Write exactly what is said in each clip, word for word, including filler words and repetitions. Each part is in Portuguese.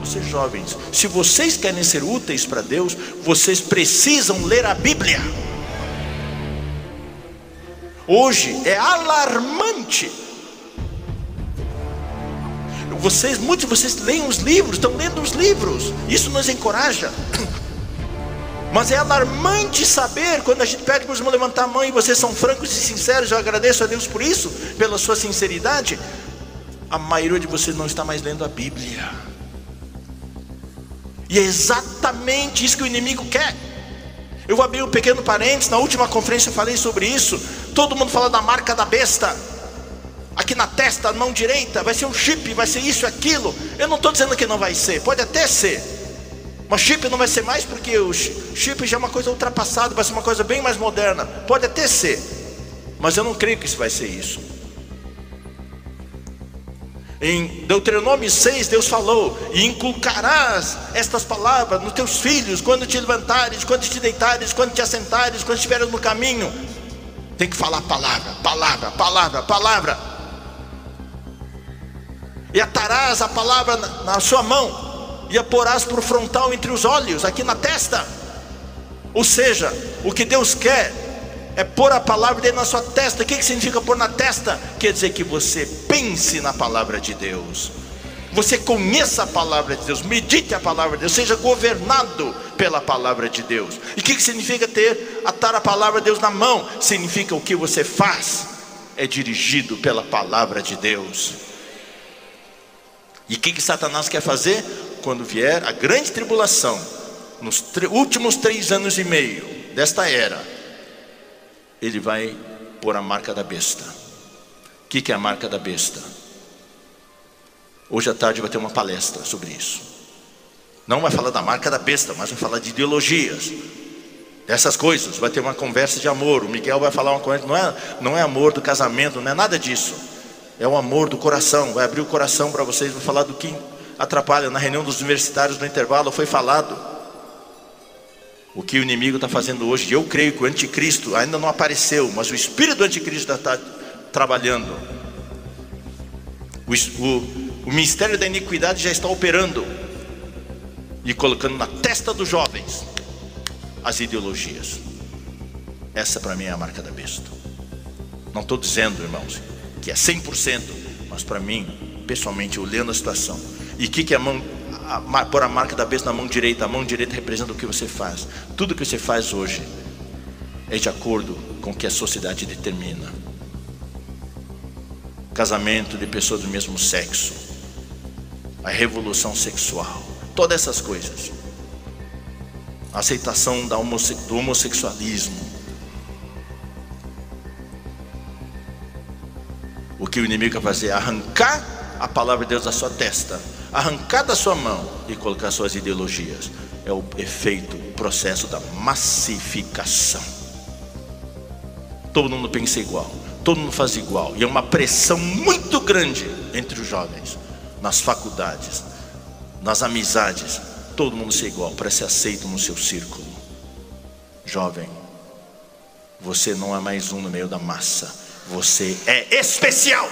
vocês jovens, se vocês querem ser úteis para Deus, vocês precisam ler a Bíblia. Hoje é alarmante. Vocês, muitos de vocês leem os livros, estão lendo os livros, isso nos encoraja. Mas é alarmante saber, quando a gente pede para os irmãos levantar a mão, e vocês são francos e sinceros, eu agradeço a Deus por isso, pela sua sinceridade. A maioria de vocês não está mais lendo a Bíblia. E é exatamente isso que o inimigo quer. Eu vou abrir um pequeno parênteses. Na última conferência eu falei sobre isso. Todo mundo fala da marca da besta. Aqui na testa, a mão direita, vai ser um chip, vai ser isso e aquilo. Eu não estou dizendo que não vai ser, pode até ser. Mas chip não vai ser mais, porque o chip já é uma coisa ultrapassada, vai ser uma coisa bem mais moderna. Pode até ser, mas eu não creio que isso vai ser isso. Em Deuteronômio seis, Deus falou: e inculcarás estas palavras nos teus filhos, quando te levantares, quando te deitares, quando te assentares, quando estiveres no caminho. Tem que falar palavra, palavra, palavra, palavra. E atarás a palavra na, na sua mão, e a porás por frontal entre os olhos, aqui na testa. Ou seja, o que Deus quer é pôr a palavra dele na sua testa. O que, que significa pôr na testa? Quer dizer que você pense na palavra de Deus, você conheça a palavra de Deus, medite a palavra de Deus, seja governado pela palavra de Deus. E o que, que significa ter, atar a palavra de Deus na mão? Significa o que você faz é dirigido pela palavra de Deus. E o que, que Satanás quer fazer? Quando vier a grande tribulação, nos últimos três anos e meio desta era, ele vai pôr a marca da besta. O que, que é a marca da besta? Hoje à tarde vai ter uma palestra sobre isso. Não vai falar da marca da besta, mas vai falar de ideologias, dessas coisas. Vai ter uma conversa de amor. O Miguel vai falar uma coisa, não é, não é amor do casamento, não é nada disso. É o amor do coração. Vai abrir o coração para vocês, vai falar do que atrapalha. Na reunião dos universitários no intervalo foi falado o que o inimigo está fazendo hoje. Eu creio que o anticristo ainda não apareceu, mas o espírito do anticristo está trabalhando. O, o, o ministério da iniquidade já está operando e colocando na testa dos jovens as ideologias. Essa para mim é a marca da besta. Não estou dizendo, irmãos, que é cem por cento, mas para mim, pessoalmente, olhando a situação. E o que, que é a mão, a, pôr a marca da besta na mão direita? A mão direita representa o que você faz. Tudo que você faz hoje é de acordo com o que a sociedade determina. Casamento de pessoas do mesmo sexo, a revolução sexual, todas essas coisas, a aceitação da homosse, do homossexualismo. O que o inimigo quer fazer é arrancar a palavra de Deus da sua testa, arrancar da sua mão e colocar suas ideologias. É o efeito, o processo da massificação. Todo mundo pensa igual, todo mundo faz igual, e é uma pressão muito grande entre os jovens, nas faculdades, nas amizades. Todo mundo ser igual, para ser aceito no seu círculo. Jovem, você não é mais um no meio da massa, você é especial.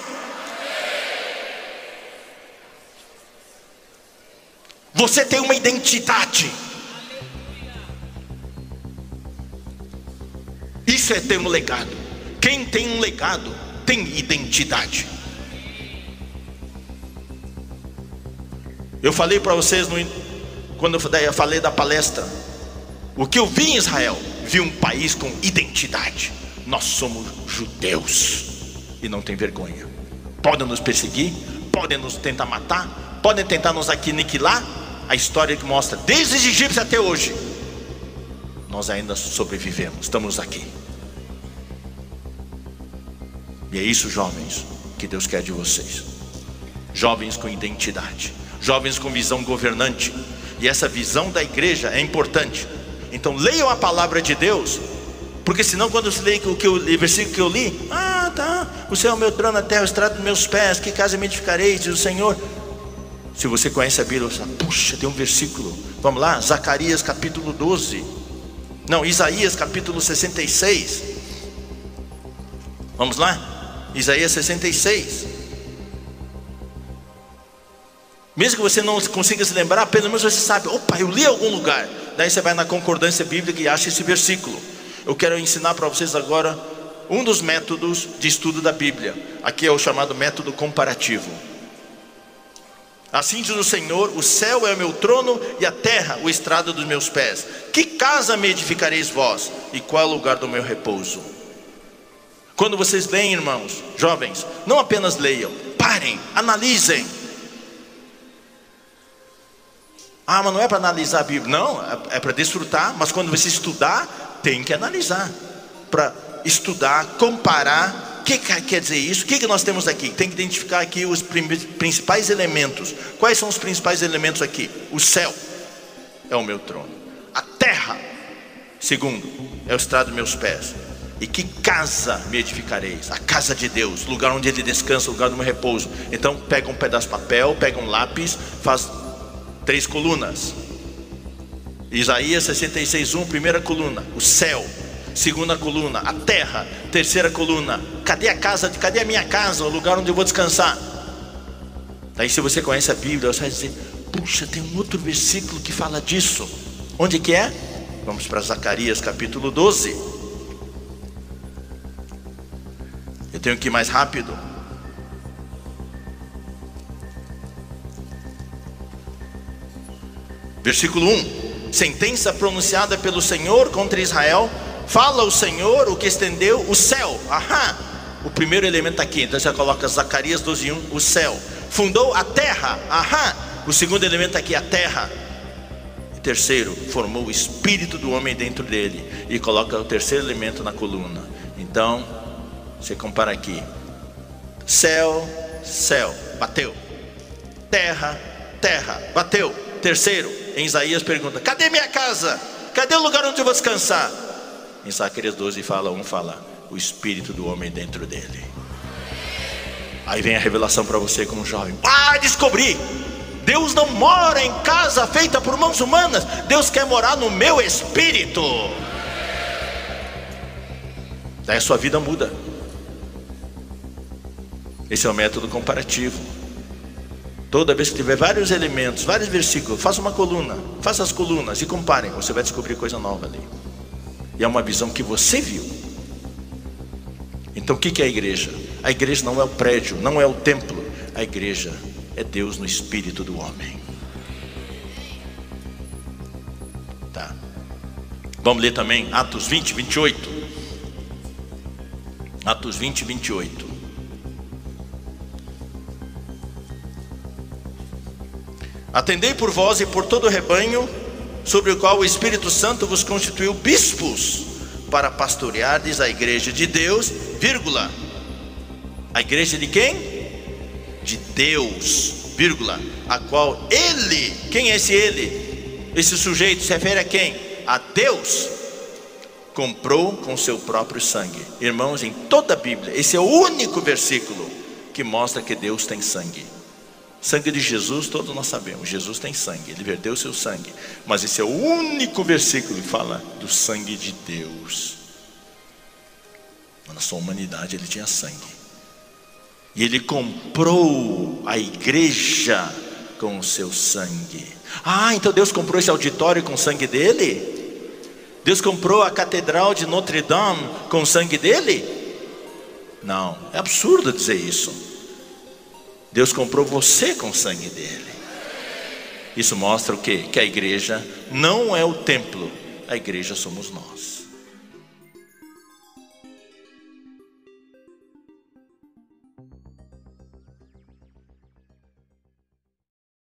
Você tem uma identidade. Isso é ter um legado. Quem tem um legado tem identidade. Eu falei para vocês no, quando eu falei da palestra, o que eu vi em Israel, vi um país com identidade. Nós somos judeus e não tem vergonha. Podem nos perseguir, podem nos tentar matar, podem tentar nos aniquilar. A história que mostra, desde os egípcios até hoje, nós ainda sobrevivemos, estamos aqui. E é isso, jovens, que Deus quer de vocês. Jovens com identidade, jovens com visão governante. E essa visão da igreja é importante. Então leiam a palavra de Deus, porque senão quando você lê o, que eu, o versículo que eu li, ah tá, o Senhor é o meu trono na terra, o estrado dos meus pés, que casa me edificarei, diz o Senhor. Se você conhece a Bíblia, você fala, puxa, tem um versículo. Vamos lá, Zacarias capítulo doze. Não, Isaías capítulo sessenta e seis. Vamos lá, Isaías sessenta e seis. Mesmo que você não consiga se lembrar, pelo menos você sabe, opa, eu li em algum lugar. Daí você vai na concordância bíblica e acha esse versículo. Eu quero ensinar para vocês agora um dos métodos de estudo da Bíblia. Aqui é o chamado método comparativo. Assim diz o Senhor: o céu é o meu trono e a terra o estrado dos meus pés. Que casa me edificareis vós? E qual é o lugar do meu repouso? Quando vocês leem, irmãos, jovens, não apenas leiam, parem, analisem. Ah, mas não é para analisar a Bíblia. Não, é para desfrutar. Mas quando você estudar, tem que analisar. Para estudar, comparar. O que quer dizer isso? O que nós temos aqui? Tem que identificar aqui os principais elementos. Quais são os principais elementos aqui? O céu é o meu trono. A terra, segundo, é o estrado dos meus pés. E que casa me edificareis? A casa de Deus, lugar onde Ele descansa, lugar do meu repouso. Então pega um pedaço de papel, pega um lápis, faz três colunas. Isaías sessenta e seis, um, primeira coluna, o céu. Segunda coluna, a terra. Terceira coluna, cadê a casa? Cadê a minha casa? O lugar onde eu vou descansar? Daí, se você conhece a Bíblia, você vai dizer: puxa, tem um outro versículo que fala disso. Onde que é? Vamos para Zacarias capítulo doze. Eu tenho que ir mais rápido. Versículo um: sentença pronunciada pelo Senhor contra Israel. Fala o Senhor, o que estendeu o céu. Aham. O primeiro elemento aqui, então você coloca Zacarias doze, um, o céu. Fundou a terra. Aham. O segundo elemento aqui, a terra. E terceiro, formou o espírito do homem dentro dele. E coloca o terceiro elemento na coluna. Então, você compara aqui: céu, céu, bateu. Terra, terra, bateu. Terceiro, em Isaías pergunta: cadê minha casa? Cadê o lugar onde eu vou descansar? Em Zacarias doze fala, um fala, o espírito do homem dentro dele. Aí vem a revelação para você como jovem. Ah, descobri! Deus não mora em casa feita por mãos humanas. Deus quer morar no meu espírito. Daí a sua vida muda. Esse é o método comparativo. Toda vez que tiver vários elementos, vários versículos, faça uma coluna, faça as colunas e comparem. Você vai descobrir coisa nova ali. E é uma visão que você viu. Então o que é a igreja? A igreja não é o prédio, não é o templo. A igreja é Deus no espírito do homem. Tá. Vamos ler também Atos vinte, vinte e oito. Atos vinte, vinte e oito. Atendei por vós e por todo o rebanho, sobre o qual o Espírito Santo vos constituiu bispos, para pastoreardes a igreja de Deus, vírgula. A igreja de quem? De Deus, vírgula. A qual Ele, quem é esse Ele? Esse sujeito se refere a quem? A Deus. Comprou com seu próprio sangue. Irmãos, em toda a Bíblia, esse é o único versículo que mostra que Deus tem sangue. Sangue de Jesus, todos nós sabemos, Jesus tem sangue, Ele verteu o seu sangue. Mas esse é o único versículo que fala do sangue de Deus. Na sua humanidade Ele tinha sangue. E Ele comprou a igreja com o seu sangue. Ah, então Deus comprou esse auditório com o sangue dele? Deus comprou a catedral de Notre Dame com o sangue dele? Não, é absurdo dizer isso. Deus comprou você com o sangue dele. Isso mostra o quê? Que a igreja não é o templo, a igreja somos nós.